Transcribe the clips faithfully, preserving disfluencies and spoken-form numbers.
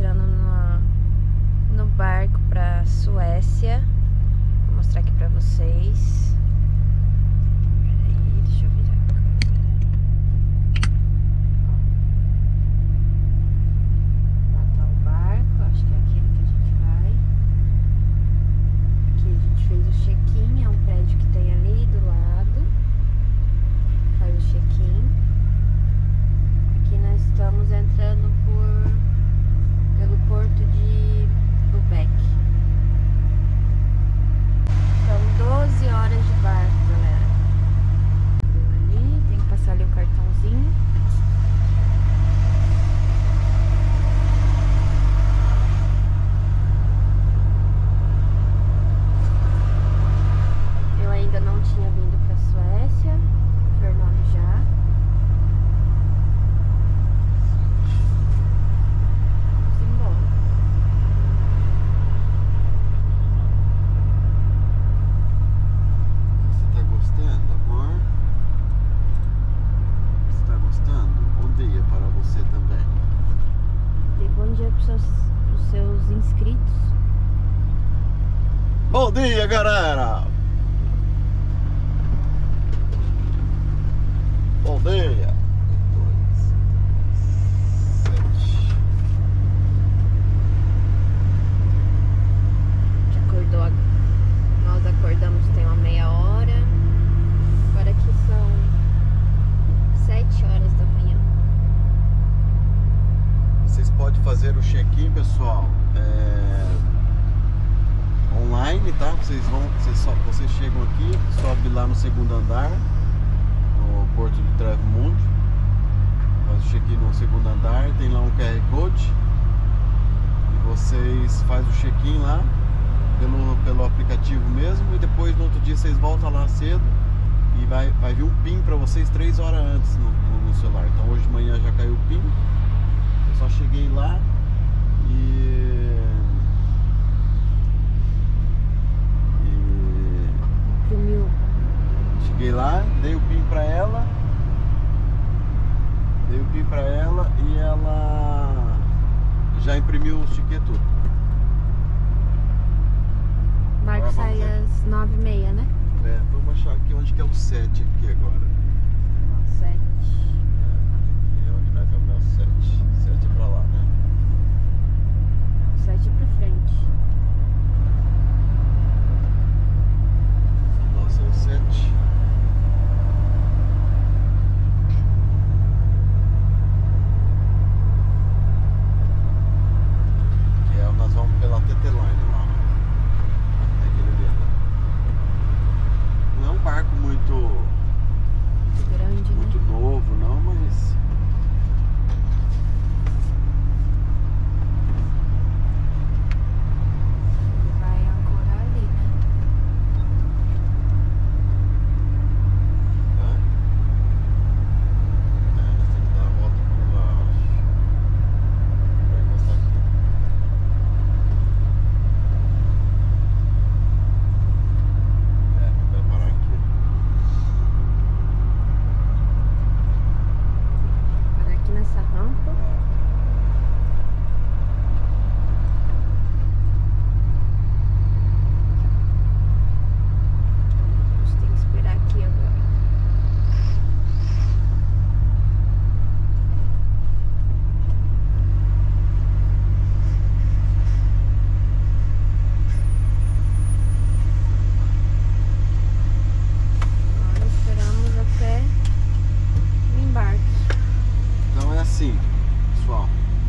entrando no, no barco pra Suécia. Vou mostrar aqui pra vocês. Peraí, deixa eu virar a câmera. Lá tá o barco, acho que é aquele que a gente vai. Aqui a gente fez o check-in, é um prédio que tem ali do lado. Faz o check-in. Aqui nós estamos entrando por pelo porto de Lubeck. São doze horas de barco, galera. Ali, tem que passar ali o cartãozinho. Eu ainda não tinha vindo pra Suécia. Fernando já. Vamos embora. Você tá gostando, amor? Você tá gostando? Bom dia para você também. Dê bom dia pros seus, pros seus inscritos. Bom dia, galera! Bom dia! Dois, sete. Já acordou? ag- Nós acordamos tem uma meia hora. Agora aqui são sete horas da manhã. Vocês podem fazer o check-in, pessoal, é, online, tá? Vocês vão, vocês, só, vocês chegam aqui, sobe lá no segundo andar, no porto de Travemünde, faz o check-in no segundo andar, tem lá um Q R Code e vocês fazem o check-in lá pelo, pelo aplicativo mesmo, e depois no outro dia vocês voltam lá cedo e vai, vai vir um PIN para vocês três horas antes no, no, no celular. Então hoje de manhã já caiu o PIN, eu só cheguei lá e, e Imprimiu. cheguei lá, dei o PIN pra ela, dei o PIN pra ela e ela já imprimiu o ticket tudo. O barco Agora sai vamos ver. às nove e meia, né? É, vamos achar aqui onde que é o sete aqui agora. Sete. É onde nós vamos é o sete. sete é pra lá, né? Sete pra frente. Nossa, é o sete. Que é, nós vamos pela T T Line lá. É aquele ali, né? Não é um barco muito, Muito grande, muito né? novo, não, mas Ele vai ancorar ali, né? né? É, nós temos que dar a volta por lá, eu acho. Vai encostar aqui. É, vai parar aqui. Parar aqui nessa rampa. A gente tem que esperar aqui agora. Agora esperamos até o embarque. Então é assim, pessoal.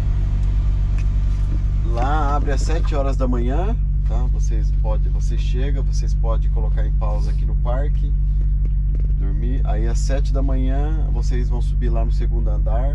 Lá abre às sete horas da manhã, tá? Vocês podem, você chega, vocês podem colocar em pausa aqui no parque, dormir. Aí às sete da manhã vocês vão subir lá no segundo andar.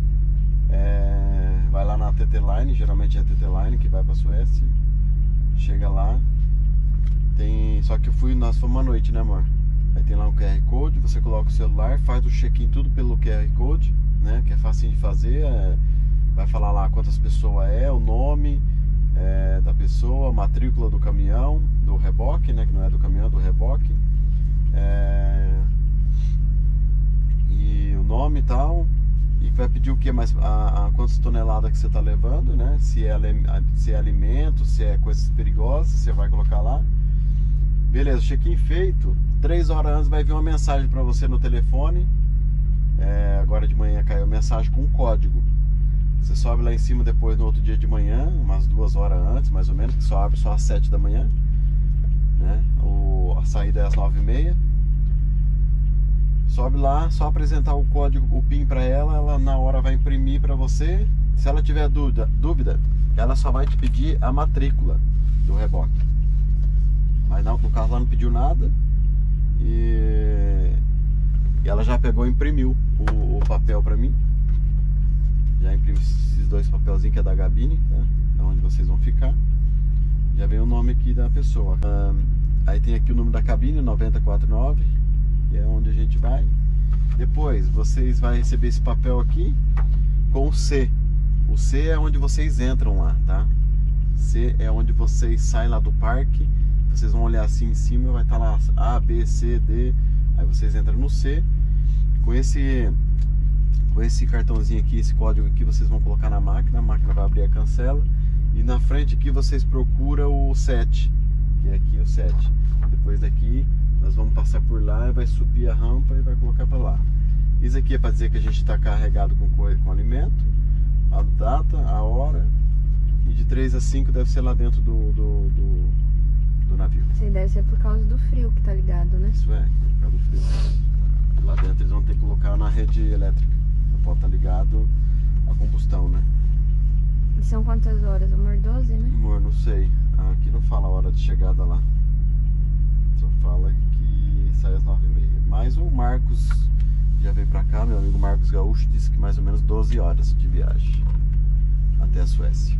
É, vai lá na T T Line, geralmente é a T T Line que vai pra Suécia. Chega lá. Tem, só que eu fui, nós fomos à noite, né, amor? Aí tem lá um Q R Code, você coloca o celular, faz o check-in tudo pelo Q R Code, né? Que é facinho de fazer. É, vai falar lá quantas pessoas é, o nome é, da pessoa, a matrícula do caminhão, do reboque, né? Que não é do caminhão, é do reboque. É, e o nome e tal. E vai pedir o que mais, a, a quantas toneladas que você está levando, né? Se é, se é alimento, se é coisas perigosas, você vai colocar lá. Beleza, check-in feito. Três horas antes vai vir uma mensagem para você no telefone. É, agora de manhã caiu mensagem com um código. Você sobe lá em cima depois no outro dia de manhã, umas duas horas antes, mais ou menos, que só abre só às sete da manhã, né? O, a saída é às nove e meia. Sobe lá, só apresentar o código, o PIN para ela, ela na hora vai imprimir para você. Se ela tiver dúvida, dúvida, ela só vai te pedir a matrícula do reboque. Mas não, no caso ela não pediu nada. E, e ela já pegou e imprimiu o, o papel para mim. Já imprimi esses dois papelzinhos que é da Gabine, tá? Da onde vocês vão ficar. Já vem o nome aqui da pessoa. Um, aí tem aqui o número da cabine, nove zero quatro nove. Que é onde a gente vai. Depois vocês vão receber esse papel aqui com o C. O C é onde vocês entram lá, tá? C é onde vocês saem lá do parque. Vocês vão olhar assim em cima, vai estar lá A, B, C, D. Aí vocês entram no C. Com esse, com esse cartãozinho aqui, esse código aqui, vocês vão colocar na máquina. A máquina vai abrir a cancela. E na frente aqui vocês procuram o sete, que é aqui o sete. Depois daqui nós vamos passar por lá e vai subir a rampa e vai colocar para lá. Isso aqui é para dizer que a gente está carregado com, com alimento, a data, a hora. E de três a cinco deve ser lá dentro do, do, do, do navio. Sim, deve ser por causa do frio que tá ligado, né? Isso é, por causa do frio. Lá dentro eles vão ter que colocar na rede elétrica. Não pode estar ligado a combustão, né? E são quantas horas, amor? doze, né? Amor, não sei. Aqui não fala a hora de chegada lá. Só fala que sai às nove e meia. Mas o Marcos já veio pra cá, meu amigo Marcos Gaúcho, disse que mais ou menos doze horas de viagem até a Suécia.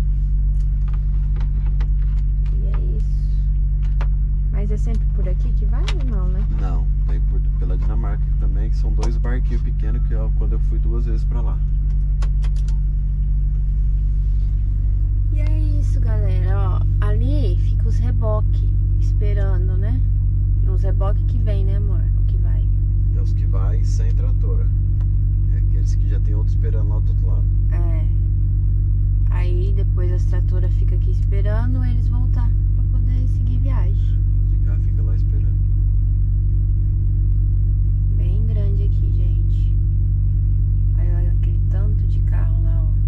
E é isso. Mas é sempre por aqui que vai ou não, né? Não, tem por, pela Dinamarca também, que são dois barquinhos pequenos que eu, quando eu fui duas vezes pra lá. E é isso, galera, ó, ali fica os reboques esperando, né? Os reboques que vem, né, amor? O que vai. É os que vai sem tratora. É aqueles que já tem outro esperando lá do outro lado. É. Aí depois as tratoras ficam aqui esperando eles voltar pra poder seguir viagem. Ficar, fica lá esperando. Bem grande aqui, gente. Olha lá aquele tanto de carro lá, ó.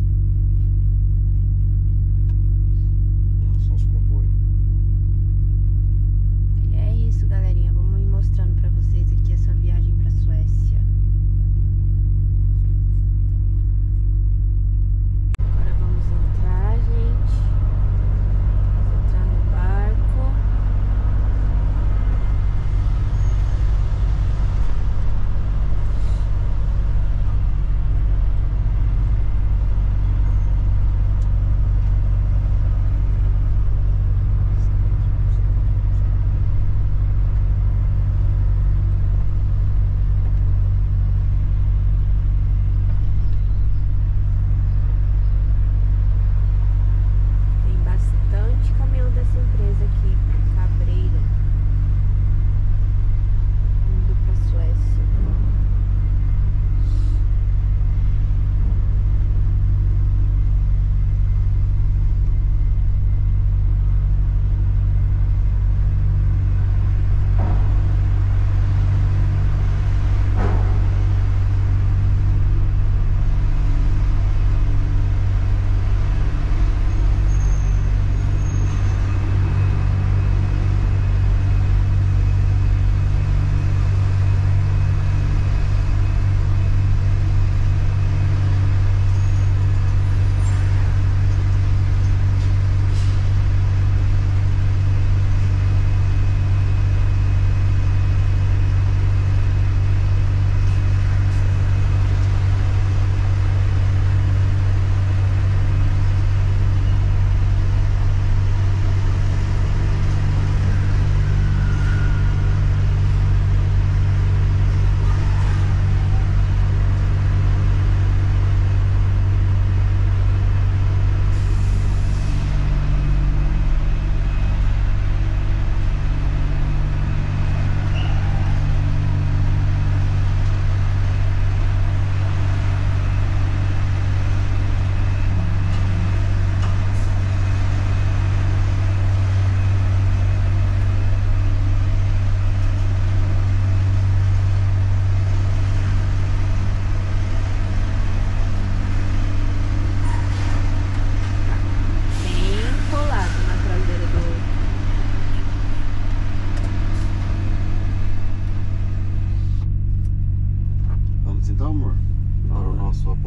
São os comboios. E é isso, galerinha. Vamos ir mostrando pra vocês aqui essa viagem pra Suécia. Agora vamos entrar, gente. Vamos entrar no barco.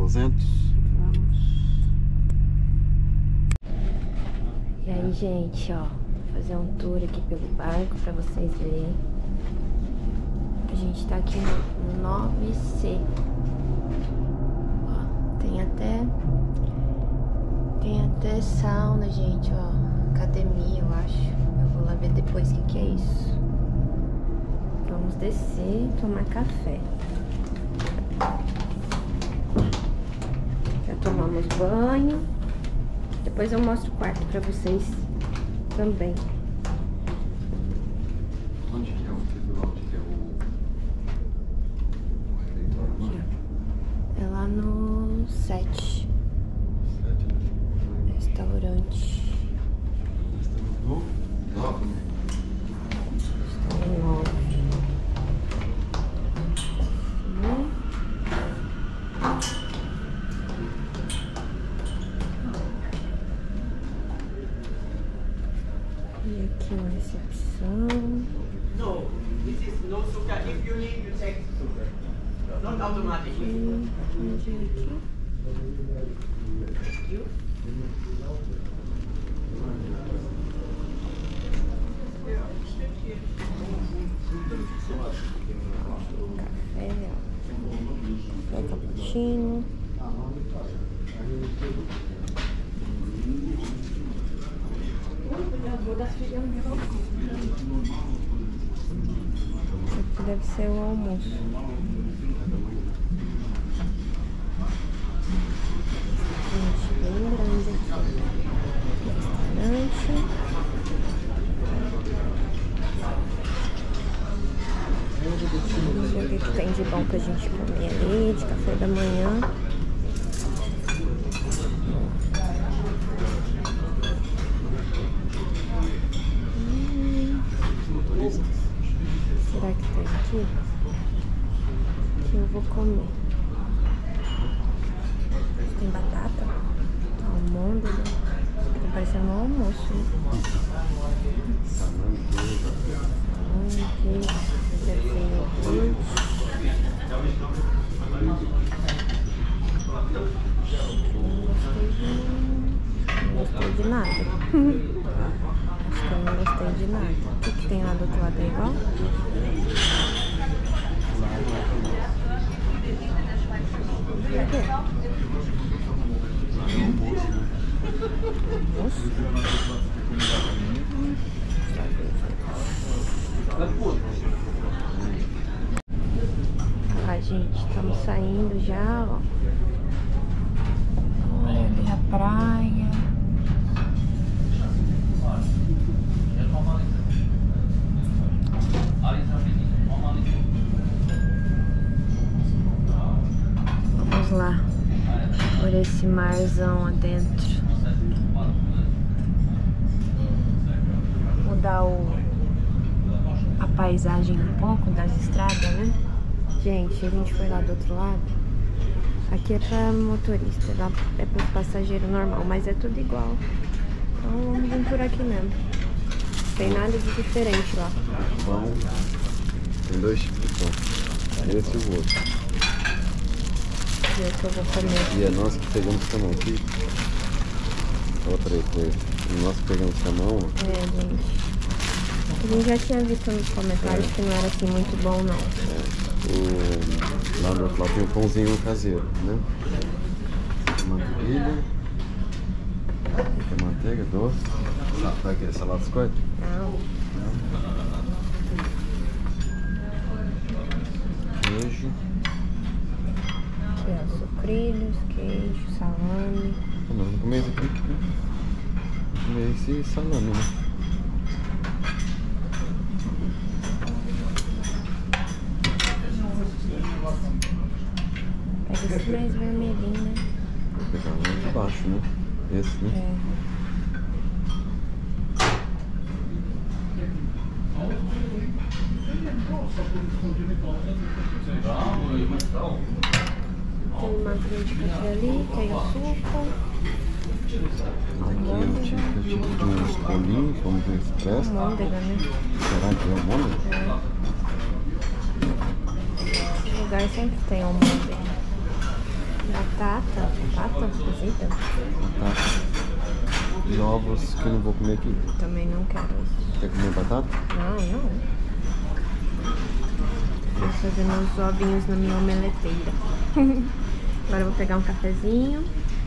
aposentos? Vamos. E aí, gente, ó, vou fazer um tour aqui pelo barco pra vocês verem. A gente tá aqui no nove C. Ó, tem até tem até sauna, gente, ó, academia, eu acho. Eu vou lá ver depois o que que é isso. Vamos descer e tomar café. Já tomamos banho. Depois eu mostro o quarto pra vocês também. Onde que é o tribunal? Onde que é o refeitório? É lá no sete. Sete, né? Restaurante. Estamos no nove. Estamos no nove. E aqui uma recepção. No, this is no sugar. If you need, you take sugar. Not automatically. E onde é aqui? You? Café, ó. Café cappuccino. Aqui deve ser o almoço. Gente, bem grande aqui. Restaurante. Vamos ver o que que tem de bom pra gente comer ali, de café da manhã. Hum. Será que tem aqui? Que eu vou comer. Tem batata, almôndega, tá parecendo um almoço, né? Salame, queijo. Salame, queijo, deve ser iogurte. Não gostei de nada. Acho que eu não gostei de nada. O que que tem lá do outro lado? É igual? Cadê? Almoço? Ai, gente, estamos saindo já, ó. Olha ali a praia. Vamos lá, por esse marzão adentro. Mudar o, a paisagem um pouco das estradas, né? Gente, a gente foi lá do outro lado. Aqui é pra motorista, lá é pra passageiro normal, mas é tudo igual. Então vamos vir por aqui mesmo. Não tem nada de diferente lá. Pão. Tem dois tipos de pão. Esse e o outro. Deixa eu ver o que eu vou comer. E é nós que pegamos com a mão aqui. Outra aí, foi. E nós que pegamos com a mão. É, gente. A gente já tinha visto nos comentários é. que não era assim muito bom, não. É. O... Lá do outro lado tem o pãozinho caseiro, né? Manteiguilha. Aqui é manteiga, doce. Sabe aquele salada de coisas? Não. Queijo. Aqui, ó, sucrilhos, queijo, salame. Não, vou comer esse aqui. Vou comer esse salame, né? Pega esse mais vermelhinho, né? Vou pegar um de baixo, né? Esse, né? É. Tem uma máquina de café ali, tem o suco. Aqui eu tive, eu tive de uns bolinhos, vamos ver se presta. Almôndega, né? Será que é almôndega? É. Esse lugar sempre tem almôndega. Dá batata, batata cozida. Batata. E ovos que eu não vou comer aqui. Também não quero isso. Quer comer batata? Não, não. Vou fazer meus ovinhos na minha omeleteira. Agora eu vou pegar um cafezinho.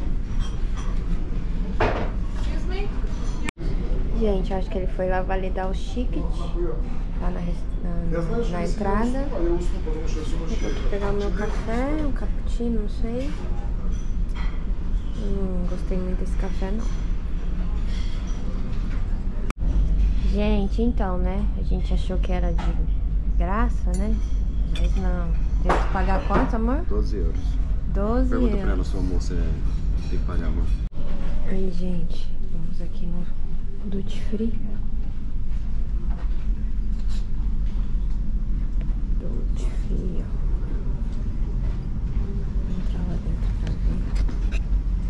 Gente, acho que ele foi lá validar o ticket lá na, na, na entrada. Eu vou pegar o meu café, um cappuccino, não sei. Não gostei muito desse café, não. Gente, então, né? A gente achou que era de graça, né? Mas não. Teve que pagar quanto, amor? doze euros. doze Pergunta euros. pra ela se o almoço é... tem que pagar, amor. Aí, gente, vamos aqui no Duty Free. Duty Free, ó. Vou entrar lá dentro pra ver.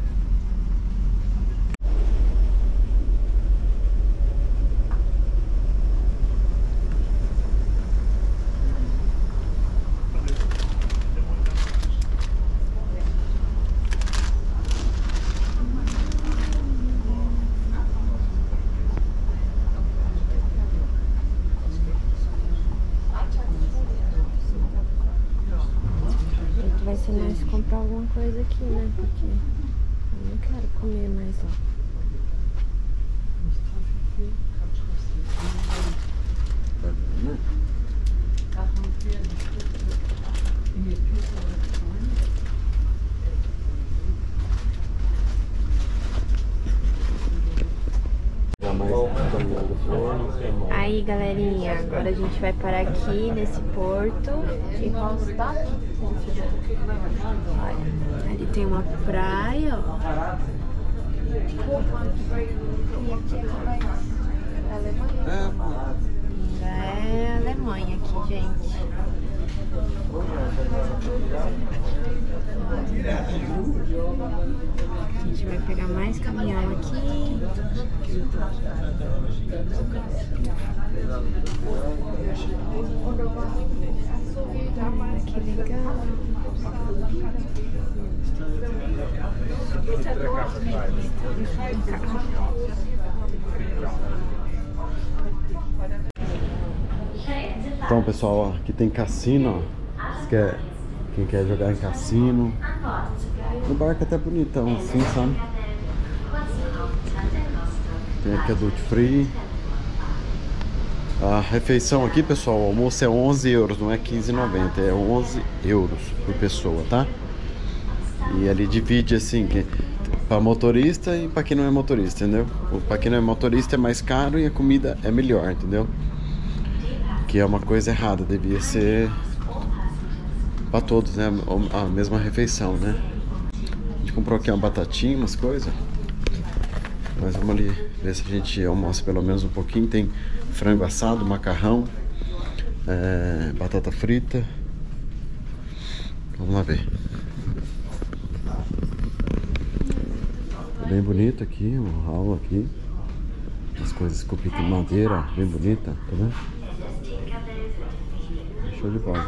Vai ser mais comprar alguma coisa aqui, né? Porque eu não quero comer mais lá. Aí, galerinha, agora a gente vai parar aqui nesse porto de Rostock. Olha, ali tem uma praia, ó. E aqui é a Alemanha. É a Alemanha aqui, gente. A gente vai pegar mais caminhão aqui. Que legal. Então, pessoal, ó, aqui tem cassino, ó. Quer, quem quer jogar em cassino. O barco é até bonitão, assim, sabe? Tem aqui a Duty Free. A refeição aqui, pessoal, o almoço é onze euros, não é quinze e noventa, é onze euros por pessoa, tá? E ali divide assim, que para motorista e para quem não é motorista, entendeu? Para quem não é motorista é mais caro e a comida é melhor, entendeu? Que é uma coisa errada, devia ser para todos, né? A mesma refeição, né? A gente comprou aqui uma batatinha, umas coisas. Mas vamos ali ver se a gente almoça pelo menos um pouquinho. Tem frango assado, macarrão, é, batata frita. Vamos lá ver. Bem bonito aqui, um hall aqui. As coisas esculpidas em madeira, bem bonita, tá vendo? Show de bola.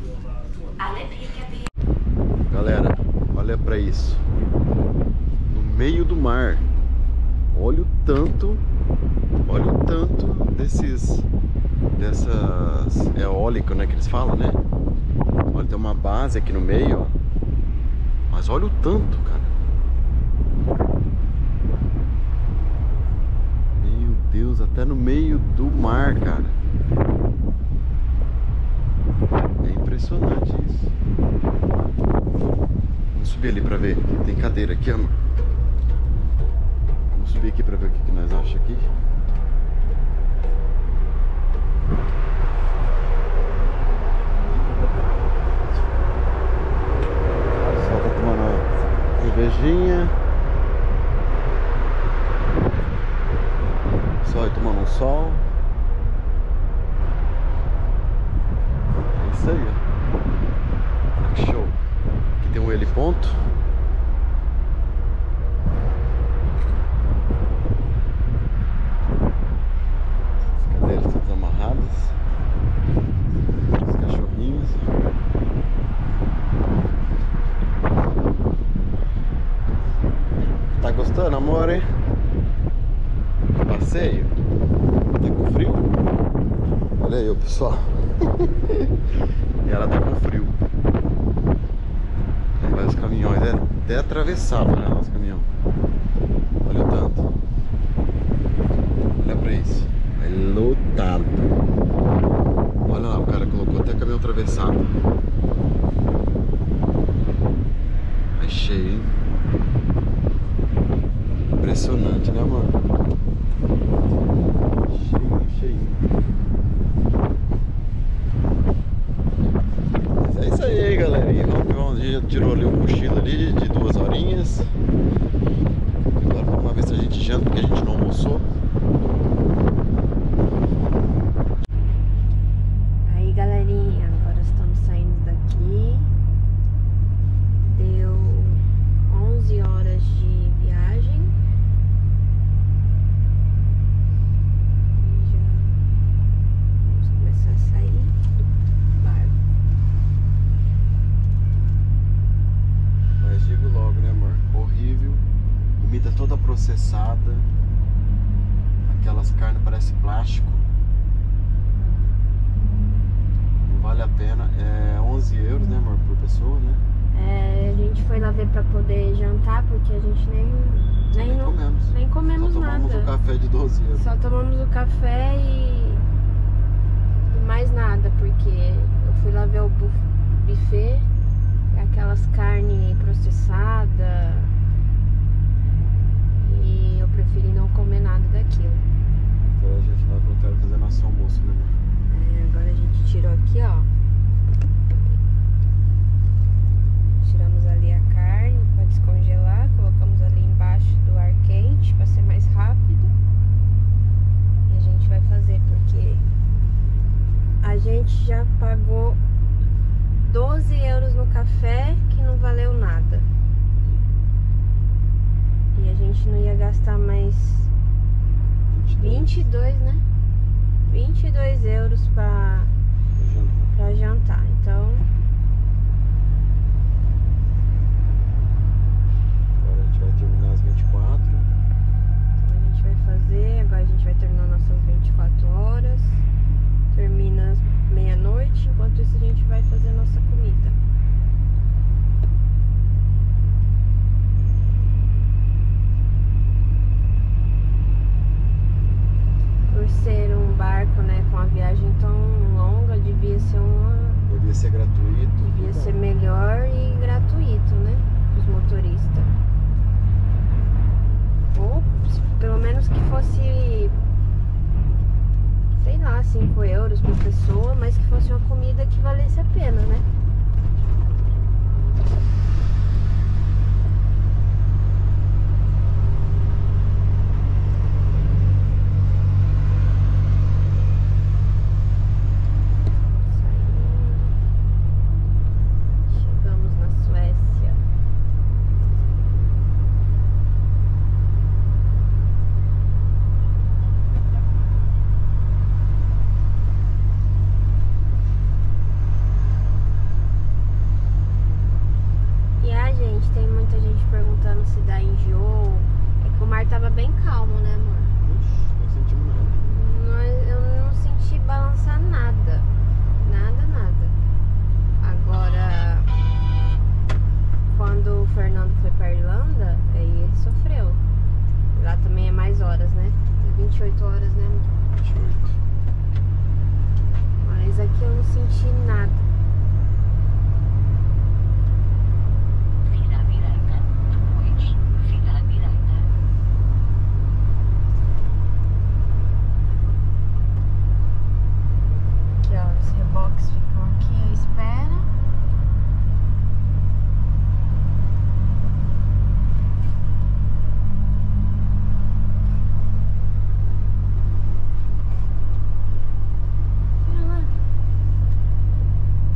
Galera, olha pra isso. No meio do mar. Olha o tanto, olha o tanto desses, dessas eólicas, né, que eles falam, né? Olha, tem uma base aqui no meio, ó. Mas olha o tanto, cara. Meu Deus, até no meio do mar, cara. É impressionante isso. Vamos subir ali pra ver. Tem cadeira aqui, amor. Vamos subir aqui pra ver o que, que nós achamos aqui. O pessoal tá tomando uma cervejinha. Só aí tomando um sol. É isso aí, ó. Olha que show. Aqui tem um heliponto. As cadeiras todas amarradas. Os cachorrinhos. agora, hein? Passeio. Tá com frio? Olha aí, pessoal. E ela tá com frio. Aí vai os caminhões, é até atravessado, né, nosso caminhão. Olha o tanto. Olha pra isso. É lotado. Olha lá, o cara colocou até caminhão atravessado. É cheio, hein? Impressionante, né, amor? Cheio, cheio. Mas é isso aí, galerinha. Vamos, vamos, a gente tirou ali o cochilo ali de duas horinhas. Agora vamos lá ver se a gente janta, porque a gente não almoçou. Aí, galerinha, agora estamos saindo daqui. Deu onze horas de viagem. E já vamos começar a sair do barco. Mas digo logo, né, amor? Horrível. Comida toda processada. Aquelas carnes parecem plástico. Não vale a pena. É onze euros, né, amor? Por pessoa, né? É, a gente foi lá ver pra poder jantar, porque a gente nem, nem, Nem não- comemos. nem comemos Só tomamos nada. um café de doze euros. Só tomamos o café e, e mais nada, porque eu fui lá ver o buf- buffet, aquelas carnes processadas, e eu preferi não comer nada daquilo. Então a gente vai pro cara fazer nosso almoço, né, amor? É, agora a gente tirou aqui, ó. Tiramos ali a carne para descongelar, colocamos ali embaixo do ar quente para ser mais rápido. E a gente vai fazer porque a gente já pagou doze euros no café, que não valeu nada. E a gente não ia gastar mais vinte e dois, né? vinte e dois euros para para jantar. Então, Agora a gente vai terminar às vinte e quatro. então a gente vai fazer, agora a gente vai terminar nossas vinte e quatro horas. Termina às meia-noite, enquanto isso a gente vai fazer nossa comida. Por ser um barco, né, com a viagem tão longa, devia ser uma Devia ser gratuito. devia ser melhor e gratuito, né, os motoristas. Ou pelo menos que fosse, sei lá, cinco euros por pessoa, mas que fosse uma comida que valesse a pena, né? Chegamos na Suécia. E a gente, tem muita gente perguntando se dá enjoo. É que o mar tava bem calmo, né, amor? Ixi, não sentimos nada. Nós- Eu não senti balançar nada. Nada, nada. Agora, quando o Fernando foi pra Irlanda, aí ele sofreu. Lá também é mais horas, né? É vinte e oito horas, né, amor? vinte e oito. Mas aqui eu não senti nada. Vila Miranda, noite, Vila Miranda. Aqui, ó, os reboques ficam aqui à espera. Olha lá.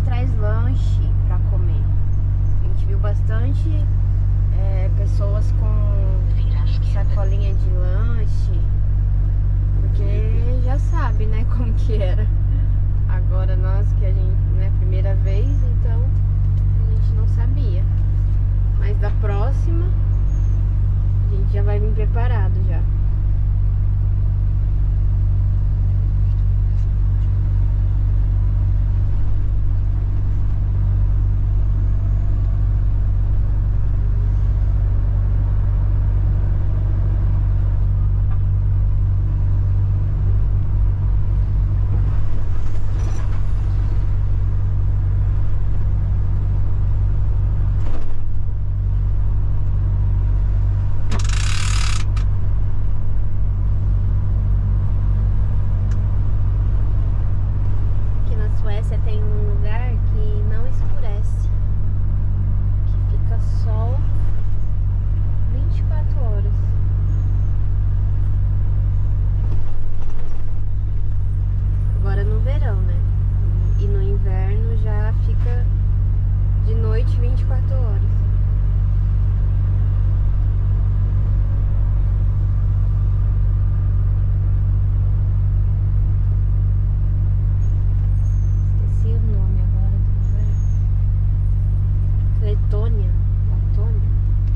traz lanche pra comer. A gente viu bastante é, pessoas com Vira à esquerda. sacolinha de lanche, porque já sabe, né, como que era. Agora nós que a gente não é a primeira vez, então a gente não sabia. Mas da próxima a gente já vai vir preparado já. Tem um lugar que não escurece, que fica sol vinte e quatro horas. Agora no verão, né? E no inverno já fica de noite vinte e quatro horas. Letônia, Letônia.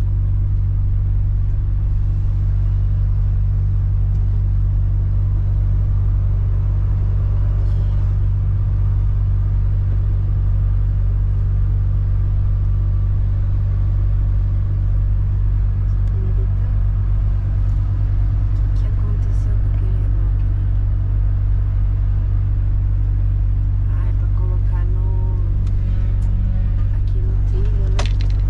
O que aconteceu com aquele reboque ali? Ah, é pra colocar no aqui no trilho, né?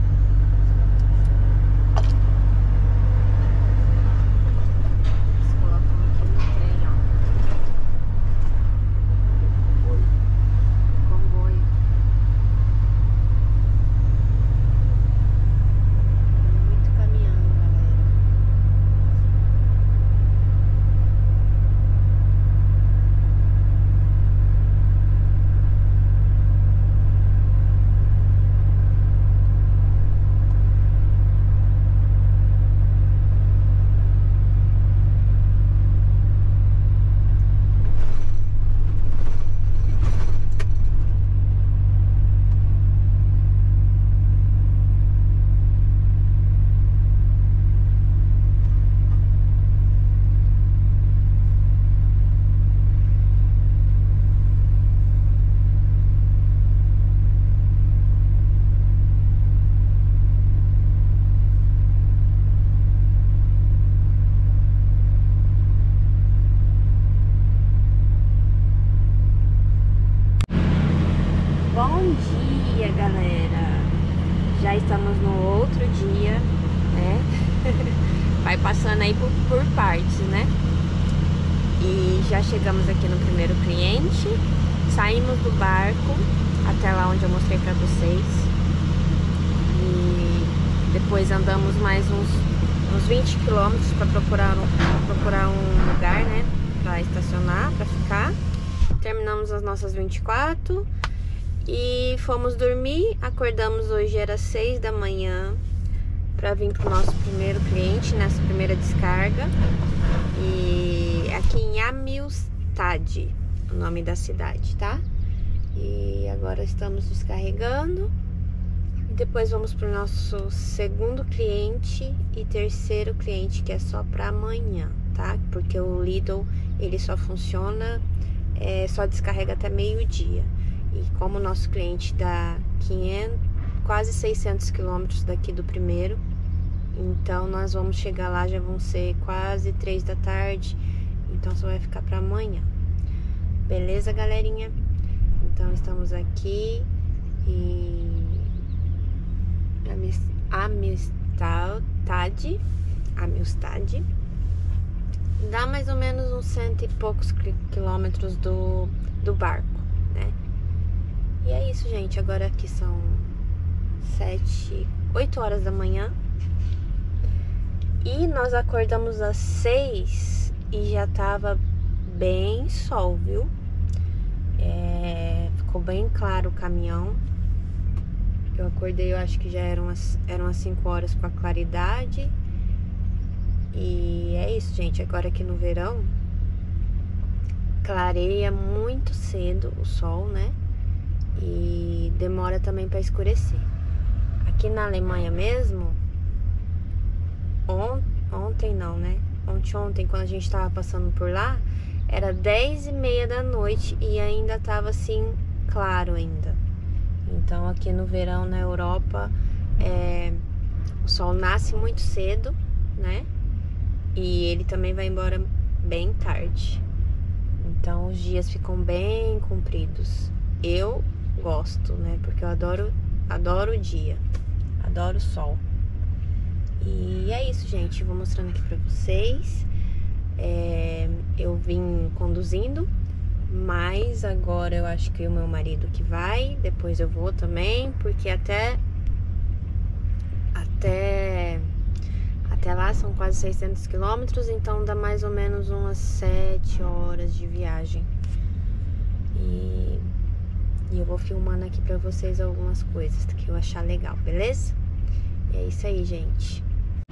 Eles colocam aqui no trem, ó. Comboio. Muito caminhão, galera. Bom dia, galera! Já estamos no outro dia, né? Vai passando aí por, por partes, né? E já chegamos aqui no primeiro cliente. Saímos do barco até lá onde eu mostrei pra vocês. E depois andamos mais uns, uns vinte quilômetros pra procurar, um, procurar um lugar, né? Pra estacionar, pra ficar. Terminamos as nossas vinte e quatro e fomos dormir. Acordamos hoje, era seis da manhã, para vir pro nosso primeiro cliente nessa primeira descarga. E aqui em Amilstad, o nome da cidade, tá? E agora estamos descarregando e depois vamos pro nosso segundo cliente e terceiro cliente, que é só para amanhã, tá? Porque o Lidl, ele só funciona, é, só descarrega até meio-dia. E como o nosso cliente dá quinhentos, quase seiscentos quilômetros daqui do primeiro, então nós vamos chegar lá, já vão ser quase três da tarde, então só vai ficar para amanhã. Beleza, galerinha? Então estamos aqui em Amilstad, Amilstad. Dá mais ou menos uns cento e poucos quilômetros do, do barco, né? E é isso, gente. Agora aqui são sete, oito horas da manhã. E nós acordamos às seis e já tava bem sol, viu? É, ficou bem claro o caminhão. Eu acordei, eu acho que já eram as, eram as cinco horas com a claridade. E é isso, gente. Agora aqui no verão, clareia muito cedo o sol, né? E demora também para escurecer. Aqui na Alemanha mesmo, on, ontem não, né? Ontem, ontem, quando a gente tava passando por lá, era dez e meia da noite e ainda tava assim, claro ainda. Então aqui no verão na Europa, é, o sol nasce muito cedo, né? E ele também vai embora bem tarde. Então os dias ficam bem compridos. Eu gosto, né? Porque eu adoro, adoro o dia. Adoro o sol. E é isso, gente. Vou mostrando aqui pra vocês. É, eu vim conduzindo, mas agora eu acho que o meu marido que vai. Depois eu vou também, porque até Até Até lá são quase seiscentos quilômetros, então dá mais ou menos umas sete horas de viagem. E, e eu vou filmando aqui pra vocês algumas coisas que eu achar legal, beleza? E é isso aí, gente.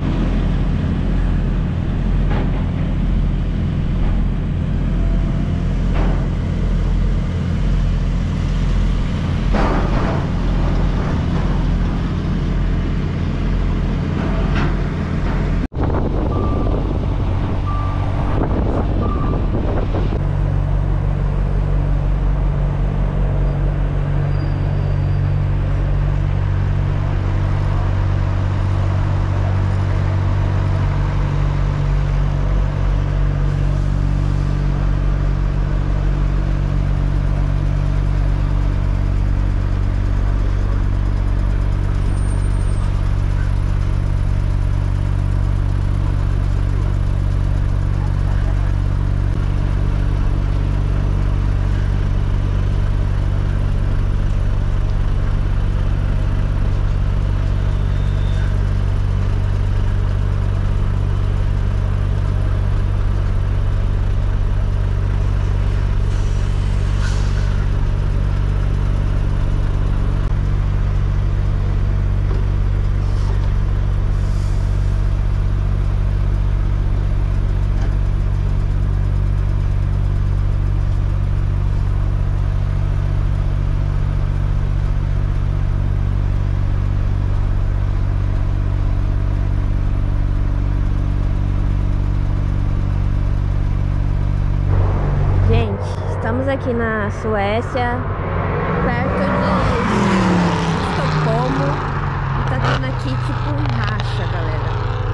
Estamos aqui na Suécia, perto de Estocolmo, e tá tendo aqui tipo um racha, galera.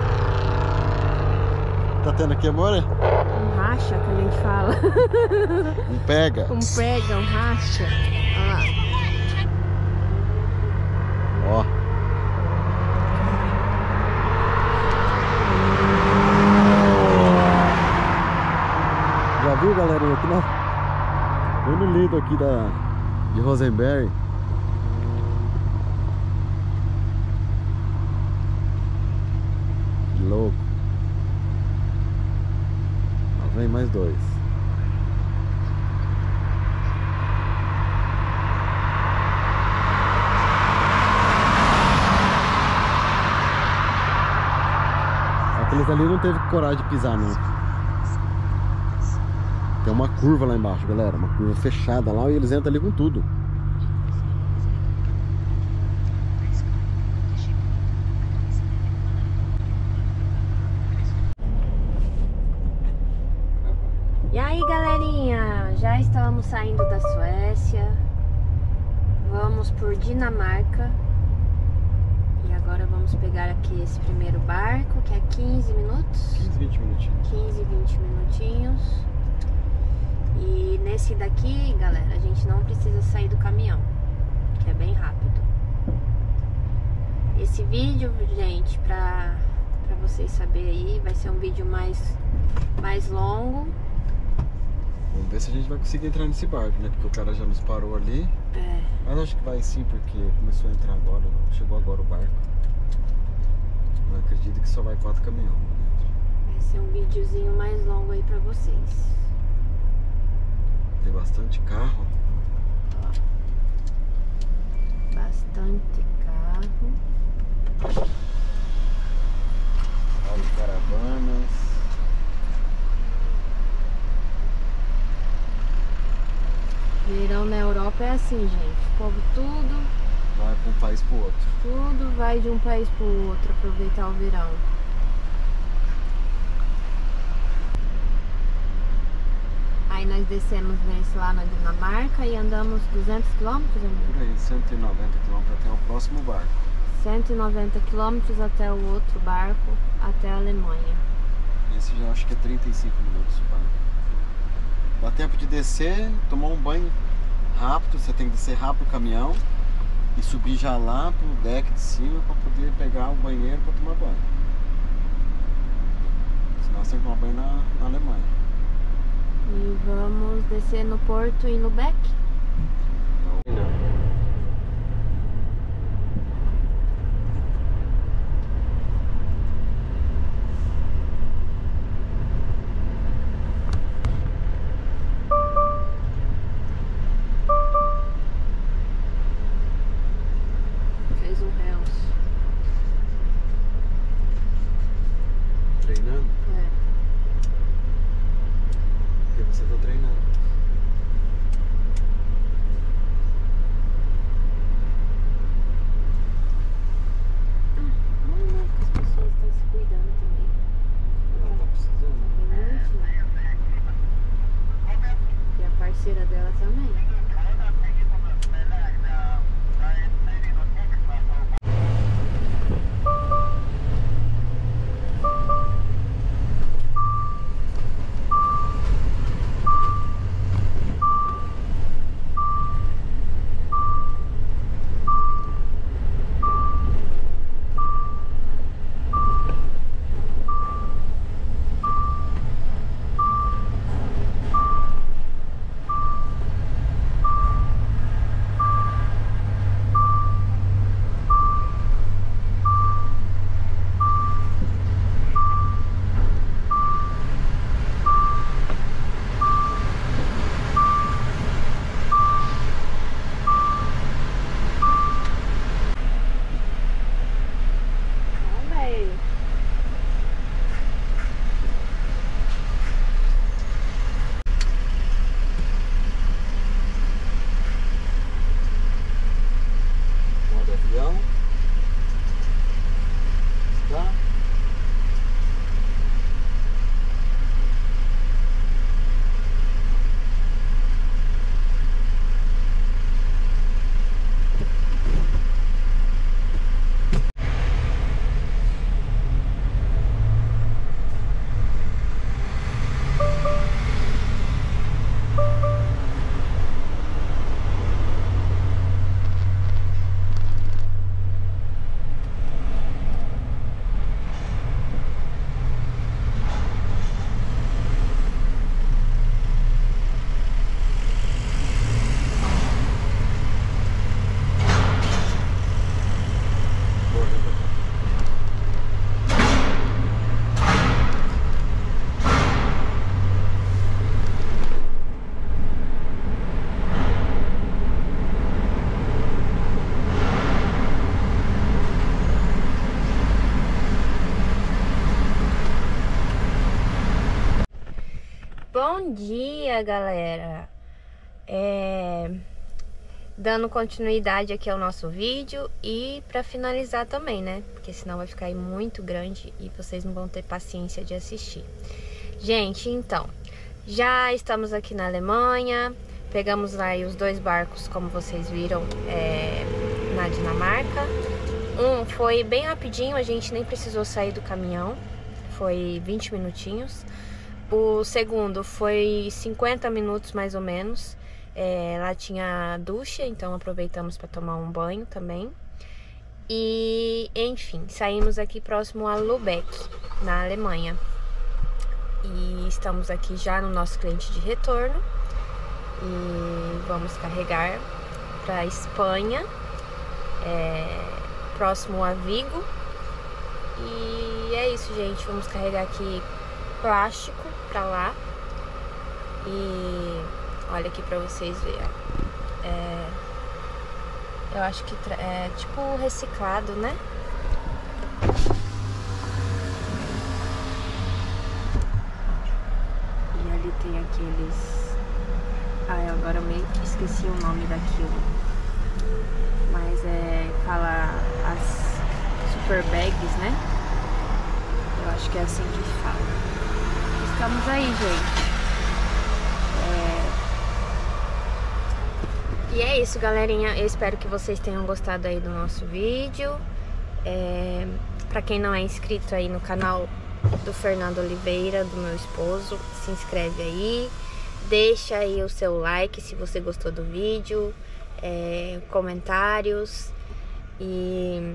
Tá tendo aqui, amor? Um racha que a gente fala. Um pega. Um pega, um racha. Olha lá. Ó. Já viu, galerinha? Aqui na... Eu no lido aqui da... de Rosenberg. Que louco. Lá vem mais dois. Aqueles ali não teve coragem de pisar, não. Tem uma curva lá embaixo, galera. Uma curva fechada lá e eles entram ali com tudo. E aí, galerinha? Já estamos saindo da Suécia. Vamos por Dinamarca. E agora vamos pegar aqui esse primeiro barco, que é quinze minutos. quinze, vinte minutinhos. quinze, vinte minutinhos. E nesse daqui, galera, a gente não precisa sair do caminhão, que é bem rápido. Esse vídeo, gente, pra, pra vocês saberem aí, vai ser um vídeo mais, mais longo. Vamos ver se a gente vai conseguir entrar nesse barco, né? Porque o cara já nos parou ali. É. Mas acho que vai sim, porque começou a entrar agora, chegou agora o barco. Eu acredito que só vai quatro caminhões dentro. Vai ser um videozinho mais longo aí pra vocês. Tem bastante carro. bastante carro. Autocaravanas. Verão na Europa é assim, gente. O povo tudo, Vai para um país pro outro. tudo vai de um país pro outro aproveitar o verão. Aí nós descemos nesse lá na Dinamarca e andamos duzentos quilômetros, amor? Por aí, cento e noventa quilômetros até o próximo barco. cento e noventa quilômetros até o outro barco, até a Alemanha. Esse já acho que é trinta e cinco minutos o barco. Dá tempo de descer, tomar um banho rápido, você tem que descer rápido o caminhão e subir já lá pro deck de cima para poder pegar o banheiro para tomar banho. Senão você tem que tomar banho na, na Alemanha. E vamos descer no Porto e no Beck. Fez um Hells. Treinando? É. Porque você tá treinando. Vamos ver que as pessoas estão se cuidando também. Ela tá precisando. Bem bonitinho. E a parceira dela também. Modo avião. Tá? Bom dia, galera! É... Dando continuidade aqui ao nosso vídeo e pra finalizar também, né? Porque senão vai ficar aí muito grande e vocês não vão ter paciência de assistir. Gente, então, já estamos aqui na Alemanha, pegamos lá aí os dois barcos, como vocês viram, é... na Dinamarca. Um foi bem rapidinho, a gente nem precisou sair do caminhão, foi vinte minutinhos. O segundo foi cinquenta minutos mais ou menos. É, lá tinha ducha, então aproveitamos para tomar um banho também. E enfim, saímos aqui próximo a Lübeck, na Alemanha. E estamos aqui já no nosso cliente de retorno. E vamos carregar para Espanha, é, próximo a Vigo. E é isso, gente. Vamos carregar aqui plástico pra lá. E olha aqui pra vocês verem. É, Eu acho que é tipo reciclado, né? E ali tem aqueles... Ai, agora eu meio que esqueci o nome daquilo. Mas é... Fala as super bags, né? Eu acho que é assim que fala. Estamos aí, gente. É... E é isso, galerinha. Eu espero que vocês tenham gostado aí do nosso vídeo. É... Pra quem não é inscrito aí no canal do Fernando Oliveira, do meu esposo, se inscreve aí. Deixa aí o seu like se você gostou do vídeo. É... Comentários. E...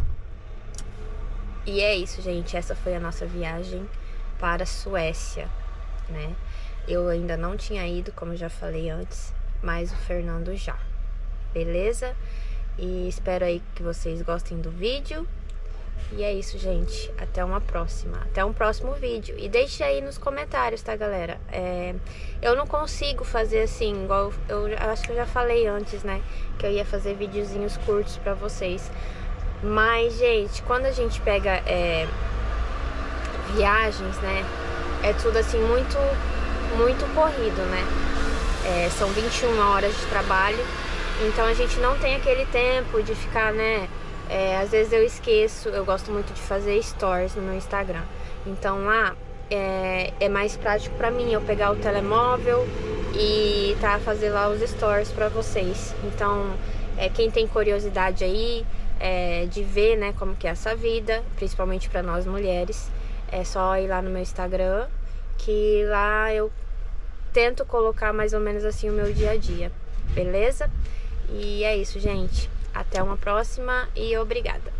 E é isso, gente. Essa foi a nossa viagem para a Suécia, né? Eu ainda não tinha ido, como eu já falei antes, mas o Fernando já. Beleza? E espero aí que vocês gostem do vídeo. E é isso, gente. Até uma próxima. Até um próximo vídeo. E deixe aí nos comentários, tá, galera? É... Eu não consigo fazer assim, igual... Eu acho que eu já falei antes, né? Que eu ia fazer videozinhos curtos pra vocês. Mas, gente, quando a gente pega é, viagens, né, é tudo assim muito, muito corrido, né? É, são vinte e uma horas de trabalho, então a gente não tem aquele tempo de ficar, né? É, às vezes eu esqueço, eu gosto muito de fazer stories no meu Instagram. Então lá é, é mais prático pra mim eu pegar o telemóvel e tá, fazer lá os stories pra vocês. Então, é, quem tem curiosidade aí... É, de ver, né, como que é essa vida, principalmente para nós mulheres, é só ir lá no meu Instagram, que lá eu tento colocar mais ou menos assim o meu dia a dia, beleza? E é isso, gente. Até uma próxima e obrigada.